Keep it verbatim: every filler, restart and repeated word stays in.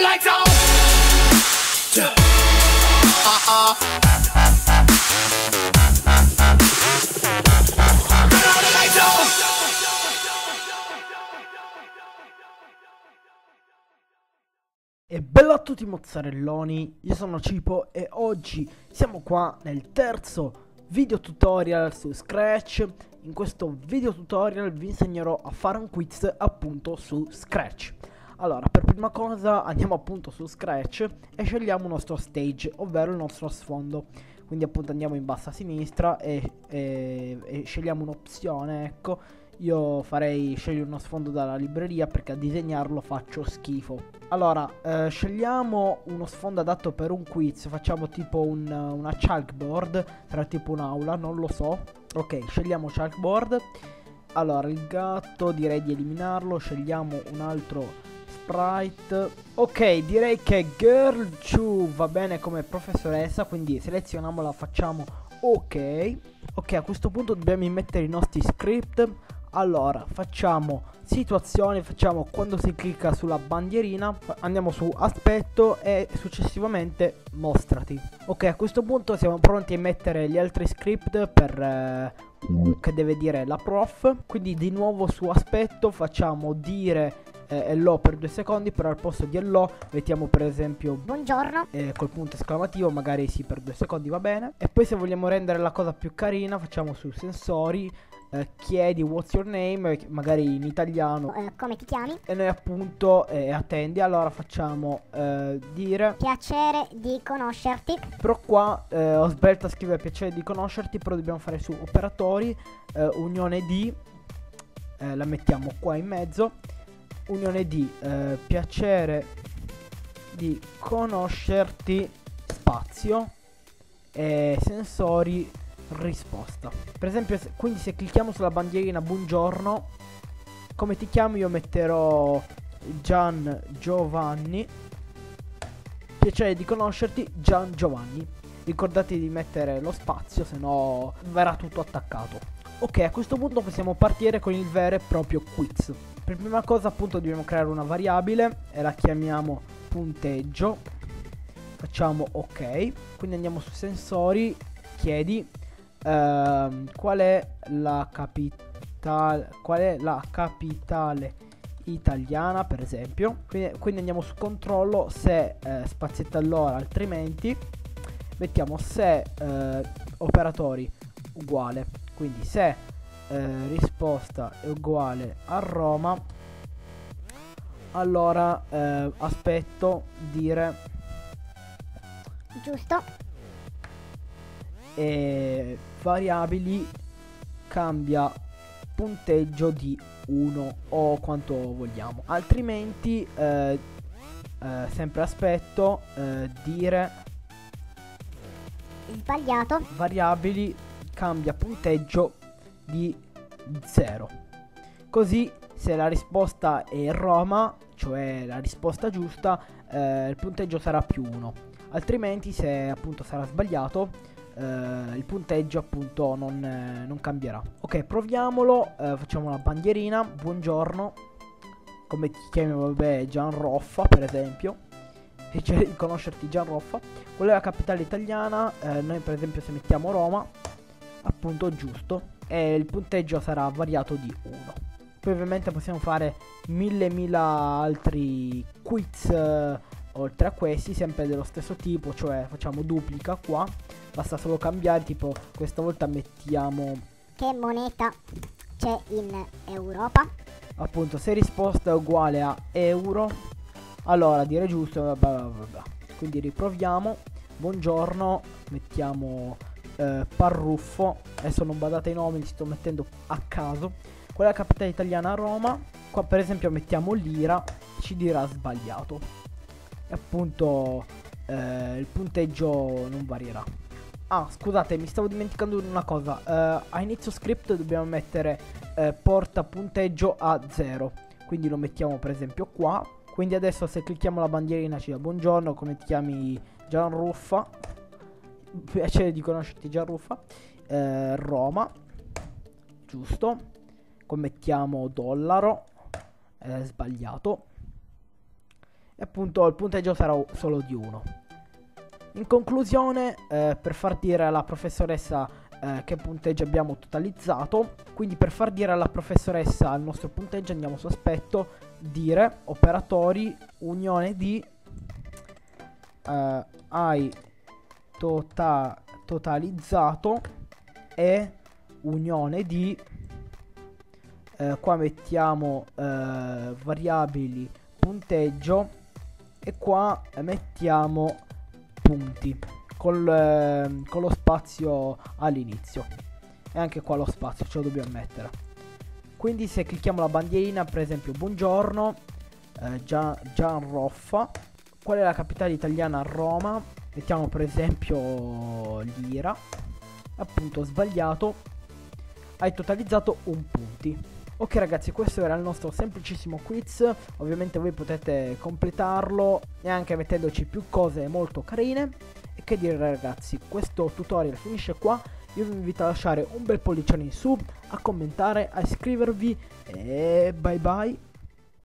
lights on. Uh-uh. Turn all the lights on. E bella a tutti mozzarelloni, io sono Cipo e oggi siamo qua nel terzo video tutorial su Scratch. In questo video tutorial vi insegnerò a fare un quiz appunto su Scratch. Allora, per prima cosa andiamo appunto su Scratch e scegliamo il nostro stage, ovvero il nostro sfondo. Quindi appunto andiamo in basso a sinistra e, e, e scegliamo un'opzione, ecco. Io farei scegliere uno sfondo dalla libreria perché a disegnarlo faccio schifo. Allora, eh, scegliamo uno sfondo adatto per un quiz. Facciamo tipo un, una chalkboard, sarà tipo un'aula, non lo so. Ok, scegliamo chalkboard. Allora, il gatto direi di eliminarlo. Scegliamo un altro sprite. Ok, direi che Girl Chu va bene come professoressa, quindi selezioniamola, facciamo ok. Ok, a questo punto dobbiamo immettere i nostri script. Allora, facciamo situazione, facciamo quando si clicca sulla bandierina, andiamo su aspetto e successivamente mostrati. Ok, a questo punto siamo pronti a mettere gli altri script per eh, che deve dire la prof. Quindi di nuovo su aspetto facciamo dire eh, hello per due secondi, però al posto di hello mettiamo per esempio buongiorno eh, col punto esclamativo, magari sì, per due secondi va bene. E poi se vogliamo rendere la cosa più carina facciamo su sensori, eh, chiedi what's your name, magari in italiano, eh, come ti chiami? e noi appunto eh, attendi. Allora facciamo eh, dire Piacere di conoscerti. però qua eh, ho sbagliato a scrivere piacere di conoscerti, però dobbiamo fare su operatori, eh, unione di, eh, la mettiamo qua in mezzo, unione di eh, piacere di conoscerti spazio e sensori risposta. Per esempio se, quindi se clicchiamo sulla bandierina buongiorno, come ti chiami, io metterò Gian Giovanni, piacere di conoscerti Gian Giovanni. Ricordate di mettere lo spazio, se no verrà tutto attaccato. Ok, a questo punto possiamo partire con il vero e proprio quiz. Per prima cosa appunto dobbiamo creare una variabile e la chiamiamo punteggio. Facciamo ok. Quindi andiamo su sensori, chiedi uh, qual è la capitale qual è la capitale italiana, per esempio. Quindi, quindi andiamo su controllo, se eh, spazietta allora, altrimenti mettiamo se eh, operatori uguale, quindi se eh, risposta è uguale a Roma, allora eh, aspetto dire Giusto. e variabili cambia punteggio di uno o quanto vogliamo, altrimenti eh, eh, sempre aspetto eh, dire Sbagliato. variabili cambia punteggio di zero. Così se la risposta è Roma, cioè la risposta giusta, eh, il punteggio sarà più uno, altrimenti se appunto sarà sbagliato Uh, il punteggio appunto non, eh, non cambierà. Ok, proviamolo, uh, facciamo una bandierina, buongiorno, come ti chiami, vabbè, Gian Roffa per esempio, piacere di conoscerti Gian Roffa. Qual è la capitale italiana? Uh, noi per esempio se mettiamo Roma, appunto giusto, e il punteggio sarà variato di uno. Poi ovviamente possiamo fare mille mila altri quiz uh, oltre a questi, sempre dello stesso tipo, cioè facciamo duplica qua, basta solo cambiare, tipo questa volta mettiamo che moneta c'è in Europa? Appunto se risposta è uguale a euro, allora dire giusto, vabbè, vabbè, vabbè. Quindi riproviamo, buongiorno, mettiamo eh, Parruffo, adesso non badate ai nomi, li sto mettendo a caso. Qual è la capitale italiana? Roma. Qua per esempio mettiamo lira, ci dirà sbagliato. E appunto eh, il punteggio non varierà. Ah, scusate, mi stavo dimenticando una cosa. uh, A inizio script dobbiamo mettere uh, porta punteggio a zero, quindi lo mettiamo per esempio qua. Quindi adesso se clicchiamo la bandierina ci dà buongiorno, come ti chiami? Gianruffa, piacere di conoscerti Gianruffa. uh, Roma, giusto. Commettiamo dollaro, eh, sbagliato. e appunto il punteggio sarà solo di uno. In conclusione, eh, per far dire alla professoressa eh, che punteggio abbiamo totalizzato, quindi per far dire alla professoressa il nostro punteggio andiamo su aspetto, dire, operatori, unione di, eh, hai tota totalizzato e unione di, eh, qua mettiamo eh, variabili punteggio e qua mettiamo punti col, eh, con lo spazio all'inizio, e anche qua lo spazio ce lo dobbiamo mettere. Quindi se clicchiamo la bandierina, per esempio buongiorno, eh, Gian, Gianroffa, qual è la capitale italiana? Roma, mettiamo per esempio Lira, appunto sbagliato, hai totalizzato un punti. Ok ragazzi, questo era il nostro semplicissimo quiz, ovviamente voi potete completarlo e anche mettendoci più cose molto carine. E che dire ragazzi, questo tutorial finisce qua, io vi invito a lasciare un bel pollicione in su, a commentare, a iscrivervi e bye bye.